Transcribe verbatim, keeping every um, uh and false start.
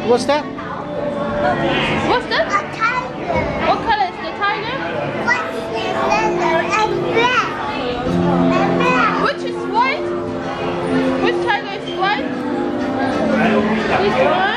What's that? What's that? A tiger. What color is the tiger? White and yellow and black. And black. Which is white? Which tiger is white? This one.